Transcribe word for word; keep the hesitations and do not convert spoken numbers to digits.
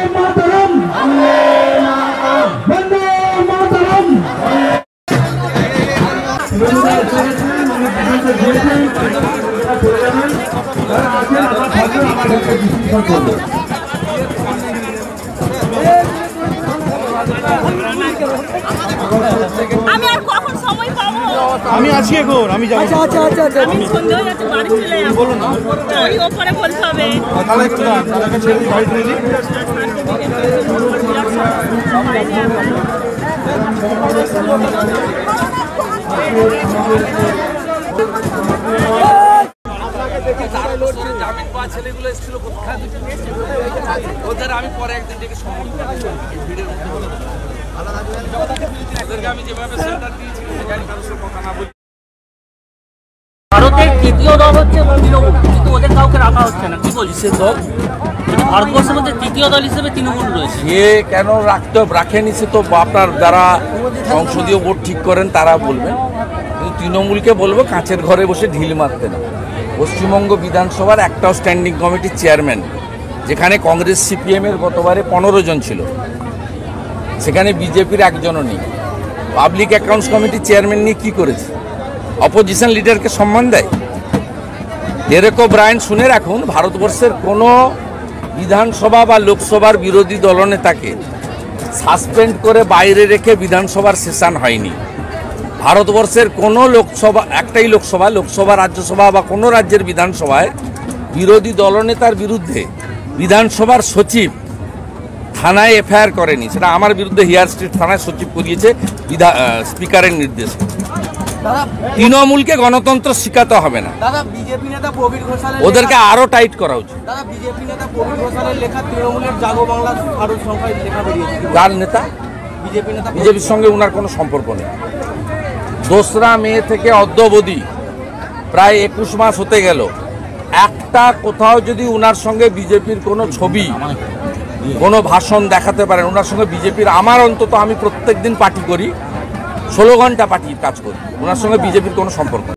মাতরম, বন্দে মাতরম। আমি আর কখন সময় পাবো? আমি আছি এখন, আমি যাবো। আচ্ছা আচ্ছা আচ্ছা আচ্ছা আমি সন্ধ্যা হয়ে যাচ্ছে, বাড়ি চলে যাবো। বলুন না, ওই ওপরে বলতে হবে। তাহলে একটু দাঁড়ান, তাহলে একটা ছেলে বাড়ি চলে দিই। জামিন পাওয়া ছেলেগুলো এসেছিল কোথায় ওদের আমি পরে একদিন থেকে ওদেরকে আমি যেভাবে সেন্টার দিয়েছি জানি কারোর সাথে কথা না বলি। ভারতের তৃতীয় দল হচ্ছে তৃণমূল, কিন্তু ওদের কাউকে রাখা হচ্ছে না। কি বলছিস সে দল? ভারতবর্ষের মধ্যে তৃতীয় দল হিসেবে তৃণমূল রয়েছে। সে কেন রাখতে রাখেনি সে তো আপনার যারা সংসদীয় বোর্ড ঠিক করেন তারা বলবেন, কিন্তু তৃণমূলকে বলবো কাঁচের ঘরে বসে ঢিল মারতে না। পশ্চিমবঙ্গ বিধানসভার একটাও স্ট্যান্ডিং কমিটির চেয়ারম্যান, যেখানে কংগ্রেস সিপিএমের গতবারে পনেরো জন ছিল, সেখানে বিজেপির একজনও নেই। পাবলিক অ্যাকাউন্টস কমিটির চেয়ারম্যান নিয়ে কী করেছে? অপোজিশন লিডারকে সম্মান দেয়? ডেরেক ওব্রায়েন শুনে রাখুন, ভারতবর্ষের কোনো বিধানসভা বা লোকসভার বিরোধী দলনেতাকে সাসপেন্ড করে বাইরে রেখে বিধানসভার সেশন হয়নি। ভারতবর্ষের কোনো লোকসভা, একটাই লোকসভা, লোকসভা রাজ্যসভা বা কোনো রাজ্যের বিধানসভায় বিরোধী দলনেতার বিরুদ্ধে বিধানসভার সচিব থানায় এফআইআর করেনি। সেটা আমার বিরুদ্ধে হিয়ার স্ট্রিট থানায় সচিব করিয়েছে বিধা স্পিকারের নির্দেশে। তৃণমূলকে গণতন্ত্র শিখাতে হবে না, দাদা বিজেপি নেতা প্রবীর ঘোষালের ওদেরকে আরো টাইট করা উচিত। দাদা বিজেপি নেতা প্রবীর ঘোষালের লেখা তৃণমূলের জাগো বাংলা ভারত সংখ্যায় লেখা বেরিয়েছে। কার নেতা? বিজেপি নেতা। বিজেপির সঙ্গে উনার কোনো সম্পর্ক নেই। দোসরা মে থেকে অদ্যাবধি প্রায় একুশ মাস হতে গেল, একটা কোথাও যদি উনার সঙ্গে বিজেপির কোনো ছবি, কোনো ভাষণ দেখাতে পারেন ওনার সঙ্গে বিজেপির, আমার অন্তত আমি প্রত্যেক দিন পার্টি করি, ষোলো ঘন্টা পার্টির কাজ করি, ওনার সঙ্গে বিজেপির কোনো সম্পর্ক নেই।